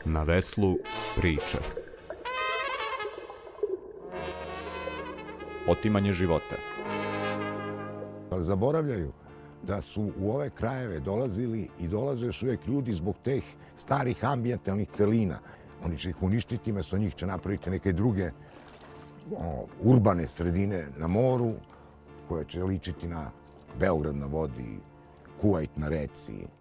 Na veslu priče. Otimanje života. Zaboravljaju da su u ove krajeve dolazili i dolaze još uvijek ljudi zbog teh starih ambijentalnih celina. Oni će ih uništiti, mesto njih će napraviti neke druge urbane sredine na moru, koje će ličiti na Beograd na vodi, Kuvajt na reci.